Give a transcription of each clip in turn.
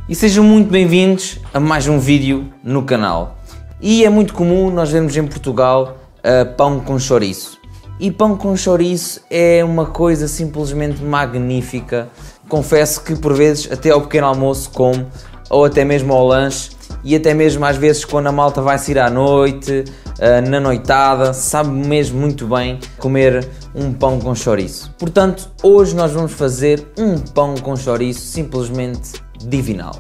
E sejam muito bem-vindos a mais um vídeo no canal. E é muito comum nós vermos em Portugal pão com chouriço. E pão com chouriço é uma coisa simplesmente magnífica. Confesso que por vezes até ao pequeno almoço como, ou até mesmo ao lanche, e até mesmo às vezes quando a malta vai sair à noite, na noitada, sabe mesmo muito bem comer um pão com chouriço. Portanto, hoje nós vamos fazer um pão com chouriço simplesmente divinal.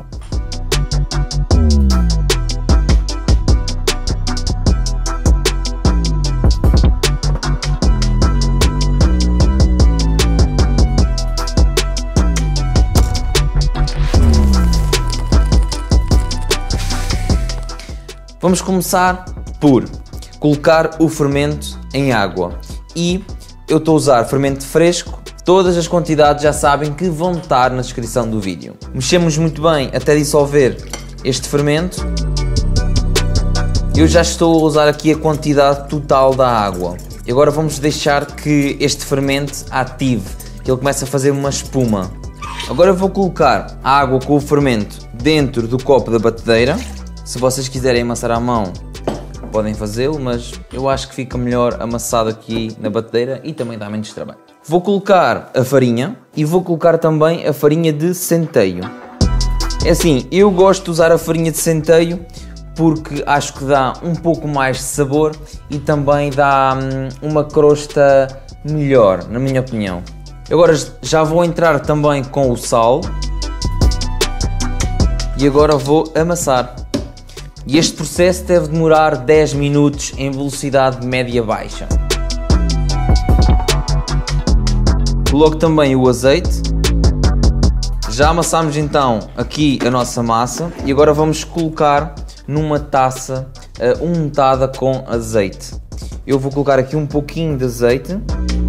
Vamos começar por colocar o fermento em água e eu estou a usar fermento fresco. Todas as quantidades já sabem que vão estar na descrição do vídeo. Mexemos muito bem até dissolver este fermento. Eu já estou a usar aqui a quantidade total da água. E agora vamos deixar que este fermento ative, que ele comece a fazer uma espuma. Agora eu vou colocar a água com o fermento dentro do copo da batedeira. Se vocês quiserem amassar à mão, podem fazê-lo, mas eu acho que fica melhor amassado aqui na batedeira e também dá menos trabalho. Vou colocar a farinha e vou colocar também a farinha de centeio. É assim, eu gosto de usar a farinha de centeio porque acho que dá um pouco mais de sabor e também dá uma crosta melhor, na minha opinião. Agora já vou entrar também com o sal e agora vou amassar. E este processo deve demorar 10 minutos em velocidade média-baixa. Coloco também o azeite. Já amassámos então aqui a nossa massa e agora vamos colocar numa taça untada com azeite. Eu vou colocar aqui um pouquinho de azeite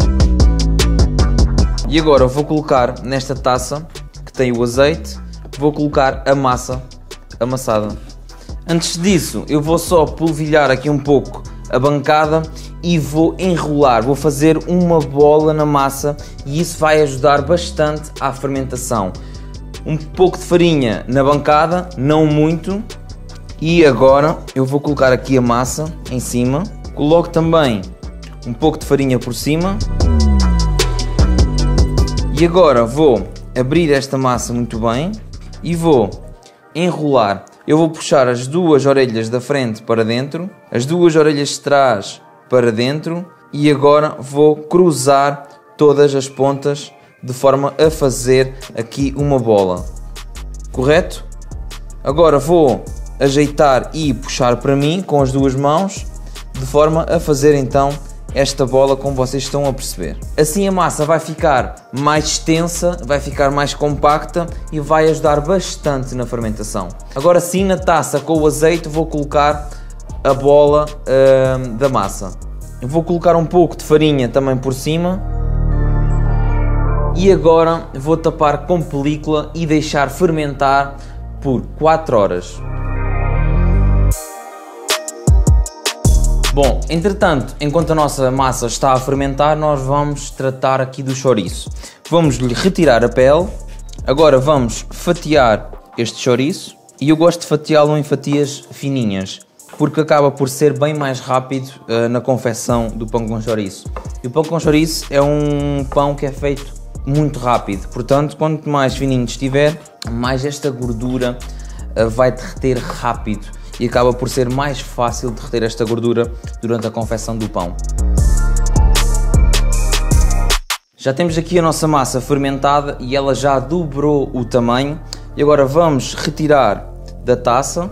e agora vou colocar nesta taça que tem o azeite, vou colocar a massa amassada. Antes disso, eu vou só polvilhar aqui um pouco a bancada e vou enrolar, vou fazer uma bola na massa e isso vai ajudar bastante à fermentação. Um pouco de farinha na bancada, não muito. E agora eu vou colocar aqui a massa em cima. Coloco também um pouco de farinha por cima. E agora vou abrir esta massa muito bem e vou enrolar. Eu vou puxar as duas orelhas da frente para dentro, as duas orelhas de trás para dentro e agora vou cruzar todas as pontas de forma a fazer aqui uma bola. Correto? Agora vou ajeitar e puxar para mim com as duas mãos de forma a fazer então esta bola como vocês estão a perceber. Assim a massa vai ficar mais extensa, vai ficar mais compacta e vai ajudar bastante na fermentação. Agora sim, na taça com o azeite vou colocar a bola da massa. Eu vou colocar um pouco de farinha também por cima. E agora vou tapar com película e deixar fermentar por 4 horas. Bom, entretanto, enquanto a nossa massa está a fermentar, nós vamos tratar aqui do chouriço. Vamos lhe retirar a pele. Agora vamos fatiar este chouriço. E eu gosto de fatiá-lo em fatias fininhas, porque acaba por ser bem mais rápido na confecção do pão com chouriço. E o pão com chouriço é um pão que é feito muito rápido. Portanto, quanto mais fininho estiver, mais esta gordura vai derreter rápido. E acaba por ser mais fácil derreter esta gordura durante a confecção do pão. Já temos aqui a nossa massa fermentada e ela já dobrou o tamanho. E agora vamos retirar da taça.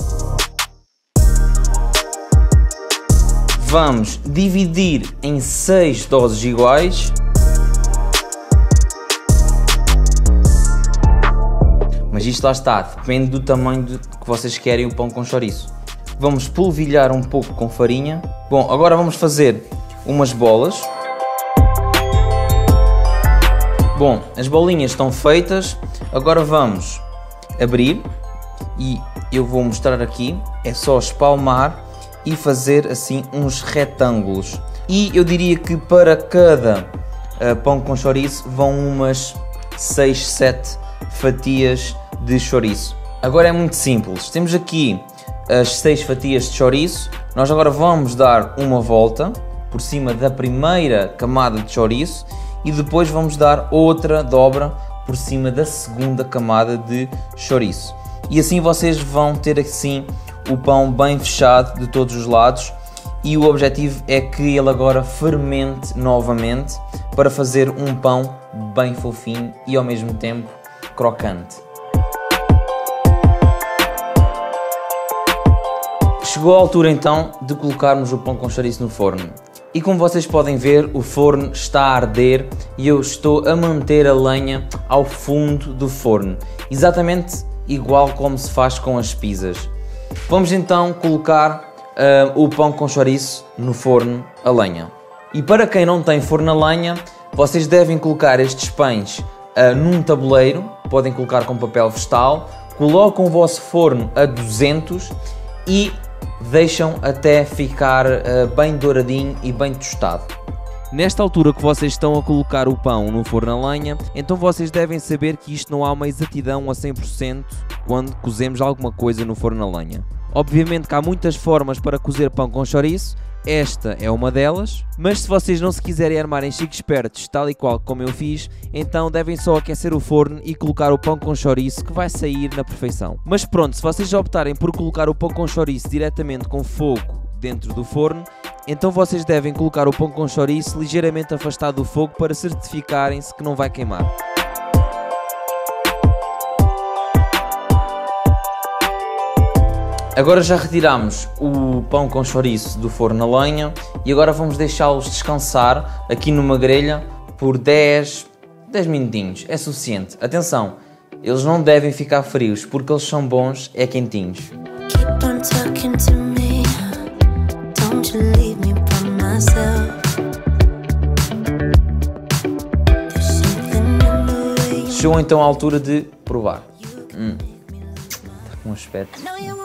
Vamos dividir em 6 doses iguais. Mas isto lá está, depende do tamanho que vocês querem o pão com chouriço. Vamos polvilhar um pouco com farinha. Bom, agora vamos fazer umas bolas. Bom, as bolinhas estão feitas. Agora vamos abrir e eu vou mostrar aqui. É só espalmar e fazer assim uns retângulos. E eu diria que para cada pão com chouriço vão umas 6, 7 fatias de chouriço. Agora é muito simples, temos aqui as 6 fatias de chouriço, nós agora vamos dar uma volta por cima da primeira camada de chouriço e depois vamos dar outra dobra por cima da segunda camada de chouriço. E assim vocês vão ter assim o pão bem fechado de todos os lados e o objetivo é que ele agora fermente novamente para fazer um pão bem fofinho e ao mesmo tempo crocante. Chegou a altura então de colocarmos o pão com chouriço no forno. E como vocês podem ver, o forno está a arder e eu estou a manter a lenha ao fundo do forno, exatamente igual como se faz com as pizzas. Vamos então colocar o pão com chouriço no forno a lenha. E para quem não tem forno a lenha, vocês devem colocar estes pães num tabuleiro, podem colocar com papel vegetal, colocam o vosso forno a 200 e deixam até ficar bem douradinho e bem tostado. Nesta altura que vocês estão a colocar o pão no forno a lenha, então vocês devem saber que isto não há uma exatidão a 100% quando cozemos alguma coisa no forno a lenha. Obviamente que há muitas formas para cozer pão com chouriço, esta é uma delas, mas se vocês não se quiserem armar em chiques espertos, tal e qual como eu fiz, então devem só aquecer o forno e colocar o pão com chouriço que vai sair na perfeição. Mas pronto, se vocês optarem por colocar o pão com chouriço diretamente com fogo dentro do forno, então vocês devem colocar o pão com chouriço ligeiramente afastado do fogo para certificarem-se que não vai queimar. Agora já retiramos o pão com chouriço do forno a lenha e agora vamos deixá-los descansar aqui numa grelha por 10 minutinhos, é suficiente. Atenção, eles não devem ficar frios porque eles são bons, é quentinhos. Chegou então a altura de provar. Está com um aspecto.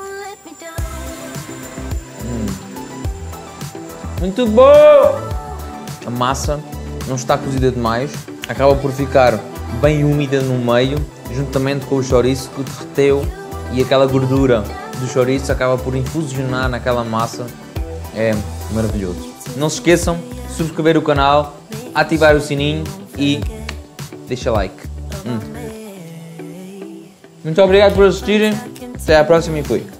Muito bom! A massa não está cozida demais, acaba por ficar bem úmida no meio, juntamente com o chouriço que derreteu e aquela gordura do chouriço acaba por infusionar naquela massa. É maravilhoso. Não se esqueçam de subscrever o canal, ativar o sininho e deixa like. Muito obrigado por assistirem, até à próxima e fui!